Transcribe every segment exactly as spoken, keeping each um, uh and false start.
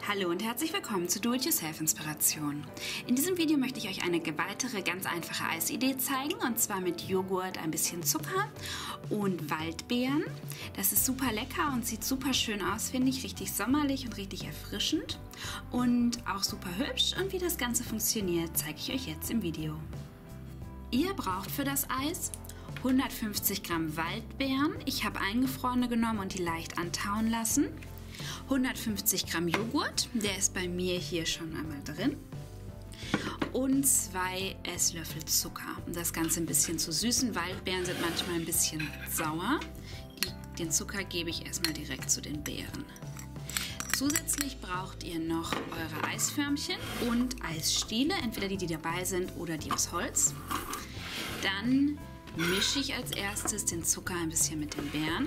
Hallo und herzlich willkommen zu Do-It-Yourself-Inspiration. In diesem Video möchte ich euch eine weitere ganz einfache Eisidee zeigen, und zwar mit Joghurt, ein bisschen Zucker und Waldbeeren. Das ist super lecker und sieht super schön aus, finde ich, richtig sommerlich und richtig erfrischend und auch super hübsch. Und wie das Ganze funktioniert, zeige ich euch jetzt im Video. Ihr braucht für das Eis hundertfünfzig Gramm Waldbeeren. Ich habe eingefrorene genommen und die leicht antauen lassen. hundertfünfzig Gramm Joghurt, der ist bei mir hier schon einmal drin. Und zwei Esslöffel Zucker, um das Ganze ein bisschen zu süßen. Waldbeeren sind manchmal ein bisschen sauer. Die, den Zucker gebe ich erstmal direkt zu den Beeren. Zusätzlich braucht ihr noch eure Eisförmchen und Eisstiele, entweder die, die dabei sind oder die aus Holz. Dann mische ich als erstes den Zucker ein bisschen mit den Beeren.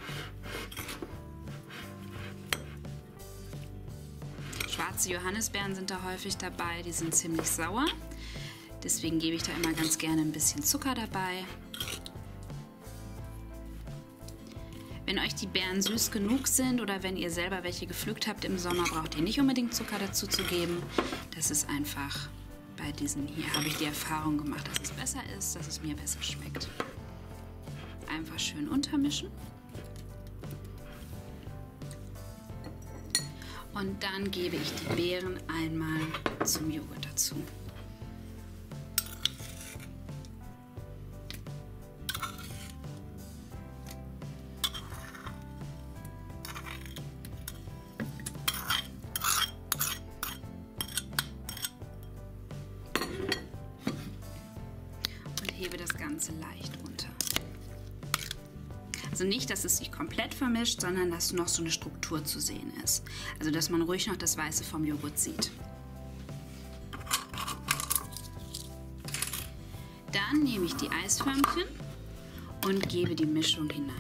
Schwarze Johannisbeeren sind da häufig dabei, die sind ziemlich sauer. Deswegen gebe ich da immer ganz gerne ein bisschen Zucker dabei. Wenn euch die Beeren süß genug sind oder wenn ihr selber welche gepflückt habt im Sommer, braucht ihr nicht unbedingt Zucker dazu zu geben. Das ist einfach, bei diesen hier habe ich die Erfahrung gemacht, dass es besser ist, dass es mir besser schmeckt. Einfach schön untermischen. Und dann gebe ich die Beeren einmal zum Joghurt dazu. Und hebe das Ganze leicht unter. Also nicht, dass es sich komplett vermischt, sondern dass noch so eine Struktur zu sehen ist. Also dass man ruhig noch das Weiße vom Joghurt sieht. Dann nehme ich die Eisförmchen und gebe die Mischung hinein.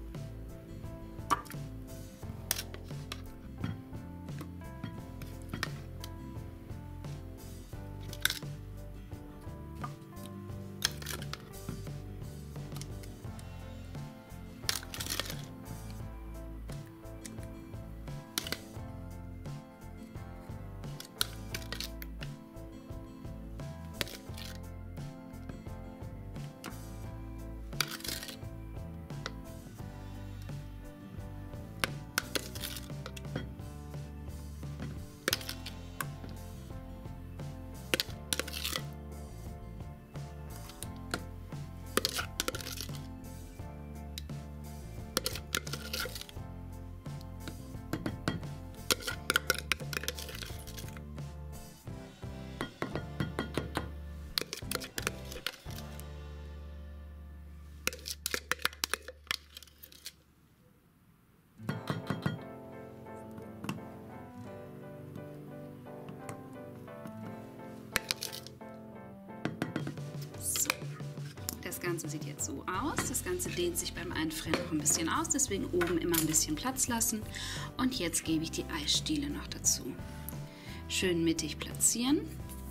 Das Ganze sieht jetzt so aus. Das Ganze dehnt sich beim Einfrieren noch ein bisschen aus, deswegen oben immer ein bisschen Platz lassen. Und jetzt gebe ich die Eisstiele noch dazu. Schön mittig platzieren.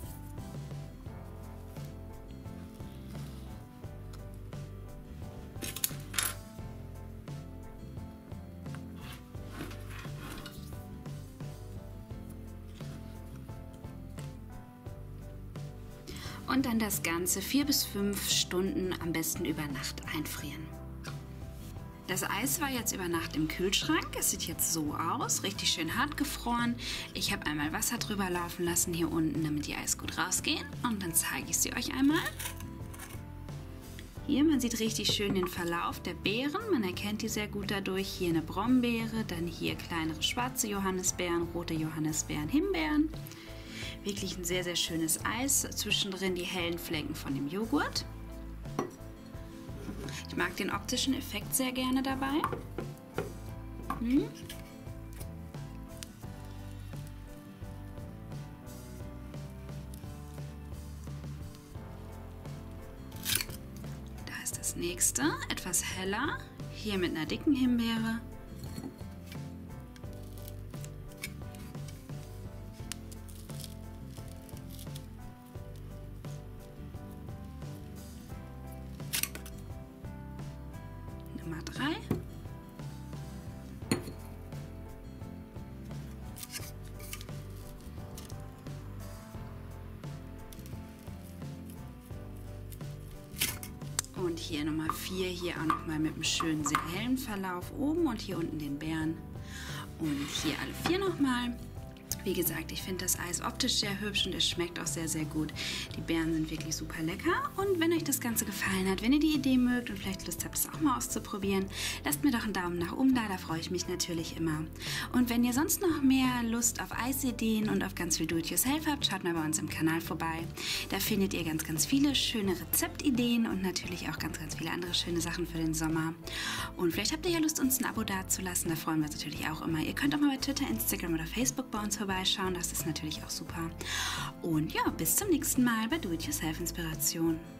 Und dann das Ganze vier bis fünf Stunden, am besten über Nacht, einfrieren. Das Eis war jetzt über Nacht im Kühlschrank. Es sieht jetzt so aus, richtig schön hart gefroren. Ich habe einmal Wasser drüber laufen lassen hier unten, damit die Eis gut rausgehen. Und dann zeige ich sie euch einmal. Hier, man sieht richtig schön den Verlauf der Beeren. Man erkennt die sehr gut dadurch. Hier eine Brombeere, dann hier kleinere schwarze Johannisbeeren, rote Johannisbeeren, Himbeeren. Wirklich ein sehr, sehr schönes Eis. Zwischendrin die hellen Flecken von dem Joghurt. Ich mag den optischen Effekt sehr gerne dabei. Hm. Da ist das nächste, etwas heller. Hier mit einer dicken Himbeere. Nummer drei. hier Nummer vier, hier auch nochmal mit einem schönen, sehr hellen Verlauf oben und hier unten den Bären. Und hier alle vier nochmal. Wie gesagt, ich finde das Eis optisch sehr hübsch und es schmeckt auch sehr, sehr gut. Die Beeren sind wirklich super lecker. Und wenn euch das Ganze gefallen hat, wenn ihr die Idee mögt und vielleicht Lust habt, es auch mal auszuprobieren, lasst mir doch einen Daumen nach oben da, da freue ich mich natürlich immer. Und wenn ihr sonst noch mehr Lust auf Eisideen und auf ganz viel Do-it-yourself habt, schaut mal bei uns im Kanal vorbei. Da findet ihr ganz, ganz viele schöne Rezeptideen und natürlich auch ganz, ganz viele andere schöne Sachen für den Sommer. Und vielleicht habt ihr ja Lust, uns ein Abo dazulassen, da freuen wir uns natürlich auch immer. Ihr könnt auch mal bei Twitter, Instagram oder Facebook bei uns vorbeischauen, das ist natürlich auch super. Und ja, bis zum nächsten Mal bei Do-it-yourself Inspiration.